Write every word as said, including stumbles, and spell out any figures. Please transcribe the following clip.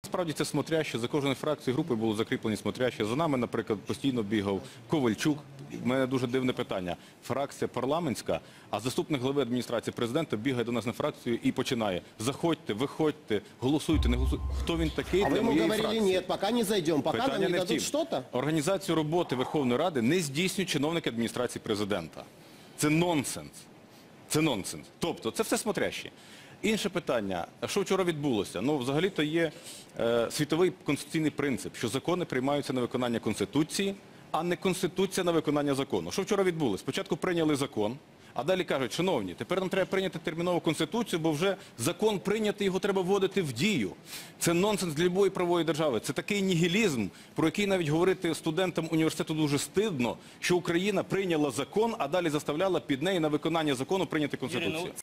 Насправді це смотряще, за кожною фракцією групи було закріплені смотряще. За нами, наприклад, постійно бігав Ковальчук. У мене дуже дивне питання. Фракція парламентська, а заступник глави адміністрації президента бігає до нас на фракцію і починає: заходьте, виходьте, голосуйте, не голосуйте. Хто він такий А для ви йому моєї говорили, фракції? ні, поки не зайдемо, поки нам не не в дадуть тім. щось? Організацію роботи Верховної Ради не здійснюють чиновники адміністрації президента. Це нонсенс. Це нонсенс. Тобто, це все смотрящі. Інше питання, що вчора відбулося? Ну, взагалі-то є е, світовий конституційний принцип, що закони приймаються на виконання Конституції, а не Конституція на виконання закону. Що вчора відбулося? Спочатку прийняли закон, а далі кажуть: шановні, тепер нам треба прийняти термінову Конституцію, бо вже закон прийнятий, його треба вводити в дію. Це нонсенс для любої правової держави. Це такий нігілізм, про який навіть говорити студентам університету дуже стидно, що Україна прийняла закон, а далі заставляла під неї на виконання закону прийняти Конституцію.